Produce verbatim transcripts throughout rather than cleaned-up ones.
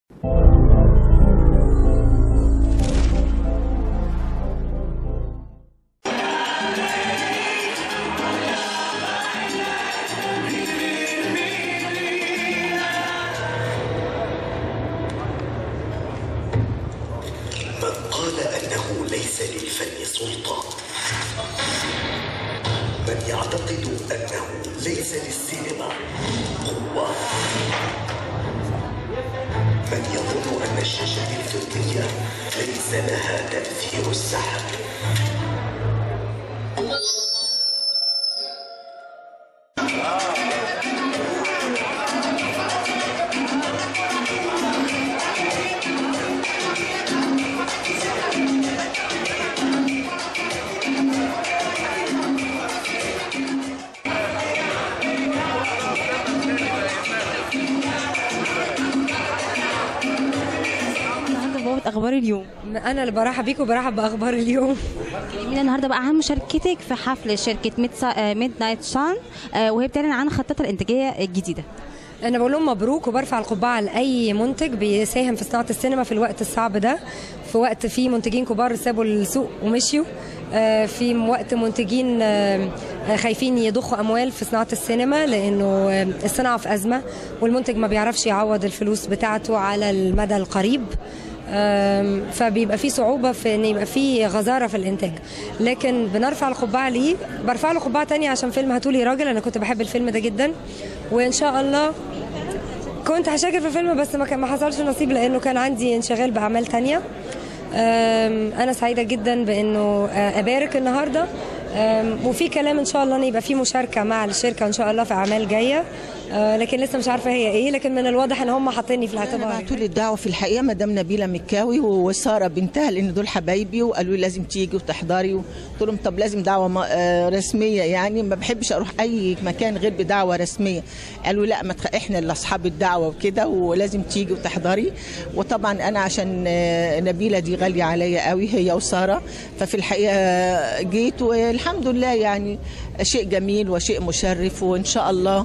من قال أنه ليس للفن سلطة، من يعتقد أنه ليس للسينما قوة، من يظن أن الشاشة الفضية ليس لها تأثير السحر. اخبار اليوم. انا اللي برحب بيكم وبرحب باخبار اليوم. كلمينا النهارده بقى عن مشاركتك في حفل شركه ميد نايت سان وهي بتعلن عن خطتها الانتاجيه الجديده. انا بقول لهم مبروك وبرفع القبعه لاي منتج بيساهم في صناعه السينما في الوقت الصعب ده، في وقت فيه منتجين كبار سابوا السوق ومشيوا، في وقت منتجين خايفين يضخوا اموال في صناعه السينما لانه الصناعه في ازمه والمنتج ما بيعرفش يعوض الفلوس بتاعته على المدى القريب، فبيبقى في صعوبه في ان يبقى في غزاره في الانتاج. لكن بنرفع القبعه ليه، برفع له قبعه ثانيه عشان فيلم هاتولي راجل. انا كنت بحب الفيلم ده جدا وان شاء الله كنت هشارك في الفيلم بس ما ما حصلش نصيب لانه كان عندي انشغال باعمال ثانيه. انا سعيده جدا بانه ابارك النهارده وفي كلام ان شاء الله ان يبقى في مشاركه مع الشركه ان شاء الله في اعمال جايه، لكن لسه مش عارفه هي ايه، لكن من الواضح ان هم حاطيني في الاعتبار. بعتوا لي الدعوه في الحقيقه مدام نبيله مكاوي وساره بنتها لان دول حبايبي وقالوا لي لازم تيجي وتحضري، قلت لهم طب لازم دعوه رسميه، يعني ما بحبش اروح اي مكان غير بدعوه رسميه. قالوا لا ما تخ... احنا اللي اصحاب الدعوه وكده ولازم تيجي وتحضري. وطبعا انا عشان نبيله دي غاليه عليا قوي هي وساره، ففي الحقيقه جيت والحمد لله يعني شيء جميل وشيء مشرف، وان شاء الله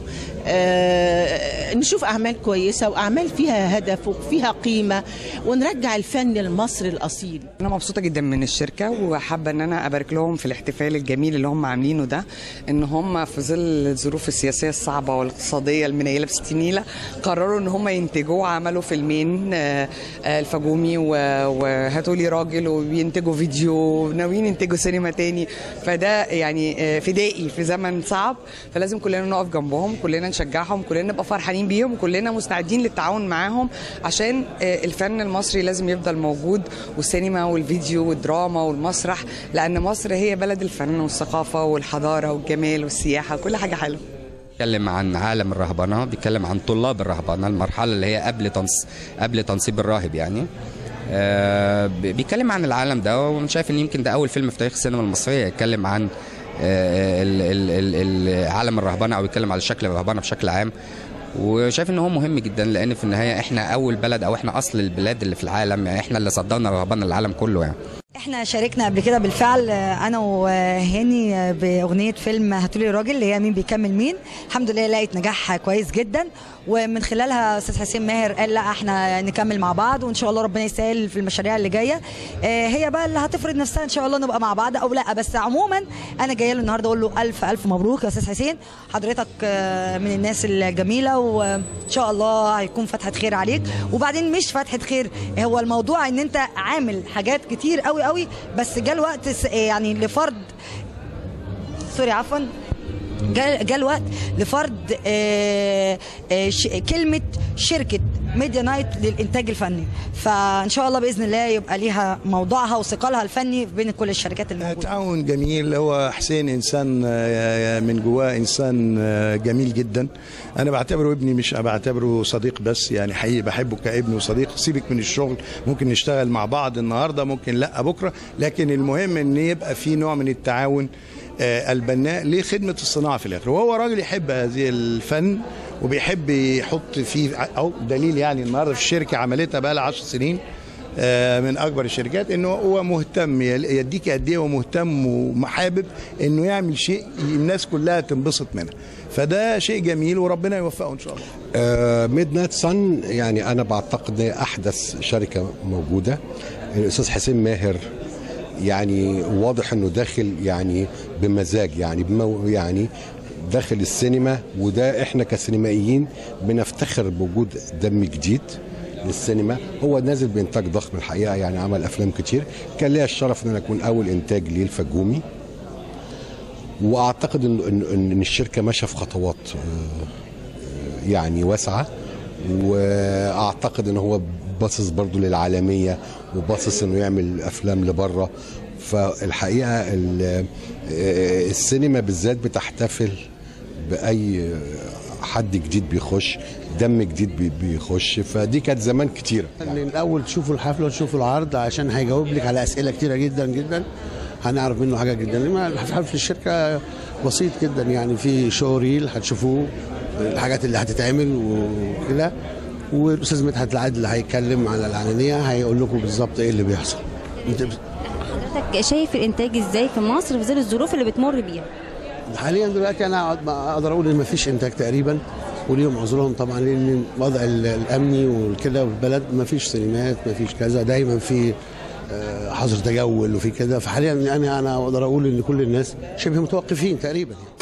آه نشوف اعمال كويسه واعمال فيها هدف وفيها قيمه ونرجع الفن المصري الاصيل. انا مبسوطه جدا من الشركه وحابه ان انا ابارك لهم في الاحتفال الجميل اللي هم عاملينه ده، ان هم في ظل الظروف السياسيه الصعبه والاقتصاديه المنيله بستين نيله قرروا ان هم ينتجوا، عملوا فيلمين آه الفجومي وهاتولي راجل، وبينتجوا فيديو، ناويين ينتجوا سينما تاني، فده يعني فدائي في زمن صعب، فلازم كلنا نقف جنبهم، كلنا نشجعهم، كلنا نبقى فرحانين بيهم، كلنا مستعدين للتعاون معاهم عشان الفن المصري لازم يفضل موجود، والسينما والفيديو والدراما والمسرح، لأن مصر هي بلد الفن والثقافة والحضارة والجمال والسياحة وكل حاجة حلوة. بيتكلم عن عالم الرهبنة، بيتكلم عن طلاب الرهبنة، المرحلة اللي هي قبل تنص... قبل تنصيب الراهب يعني. آه بيتكلم عن العالم ده، وانا شايف ان يمكن ده اول فيلم في تاريخ السينما المصرية يتكلم عن عالم الرهبنه او يتكلم على شكل الرهبنه بشكل عام، وشايف ان هو مهم جدا لان في النهايه احنا اول بلد او احنا اصل البلاد اللي في العالم، يعني احنا اللي صدرنا الرهبنه للعالم كله. يعني احنا شاركنا قبل كده بالفعل انا وهاني باغنيه فيلم هاتولي راجل اللي هي مين بيكمل مين، الحمد لله لقيت نجاح كويس جدا، ومن خلالها استاذ حسين ماهر قال لا احنا نكمل مع بعض وان شاء الله ربنا يسهل في المشاريع اللي جايه، هي بقى اللي هتفرض نفسها ان شاء الله نبقى مع بعض او لا. بس عموما انا جايه له النهارده اقول له الف الف مبروك يا استاذ حسين، حضرتك من الناس الجميله وان شاء الله هيكون فتحه خير عليك. وبعدين مش فتحه خير، هو الموضوع ان انت عامل حاجات كتير قوي قوي، بس جاء الوقت يعني لفرض سوري عفوا جاء الوقت لفرض آآ آآ كلمه شركه ميديا نايت للانتاج الفني، فان شاء الله باذن الله يبقى ليها موضوعها وثقلها الفني بين كل الشركات الموجوده. تعاون جميل، هو حسين انسان من جواه انسان جميل جدا، انا بعتبره ابني مش بعتبره صديق بس، يعني حقيقي بحبه كابن وصديق. سيبك من الشغل، ممكن نشتغل مع بعض النهارده ممكن لا بكره، لكن المهم ان يبقى في نوع من التعاون البناء لخدمه الصناعه في الاخر، وهو راجل يحب هذه الفن وبيحب يحط فيه، او دليل يعني النهارده في الشركه عملتها بقى لها عشر سنين من اكبر الشركات، انه هو مهتم يديك قد ايه ومهتم ومحابب انه يعمل شيء الناس كلها تنبسط منه، فده شيء جميل وربنا يوفقه ان شاء الله. ميد نايت صن يعني انا بعتقد احدث شركه موجوده. الاستاذ حسين ماهر يعني واضح انه داخل يعني بمزاج، يعني بمو يعني داخل السينما، وده احنا كسينمائيين بنفتخر بوجود دم جديد للسينما. هو نازل بانتاج ضخم الحقيقه، يعني عمل افلام كتير. كان ليا الشرف ان انا اكون اول انتاج ليه الفجومي، واعتقد ان ان الشركه ماشيه في خطوات يعني واسعه، واعتقد ان هو باصص برضو للعالميه وباصص انه يعمل افلام لبره. فالحقيقه السينما بالذات بتحتفل باي حد جديد بيخش، دم جديد بيخش، فدي كانت زمان كتيره. يعني الاول تشوفوا الحفله وتشوفوا العرض عشان هيجاوب لك على اسئله كتيره جدا جدا، هنعرف منه حاجه جدا. لما حفله الشركه بسيط جدا، يعني في شو ريل هتشوفوه، الحاجات اللي هتتعمل وكده، والاستاذ مدحت العادل اللي هيتكلم على العلانيه هيقول لكم بالظبط ايه اللي بيحصل. حضرتك شايف الانتاج ازاي في مصر في ظل الظروف اللي بتمر بيها؟ حاليا دلوقتي انا اقدر اقول ان مفيش انتاج تقريبا، وليهم عذرهم طبعا، لان الوضع الامني والكده والبلد مفيش سينمات، مفيش كذا، دايما في حظر تجول وفي كده. فحاليا يعني انا اقدر اقول ان كل الناس شبه متوقفين تقريبا.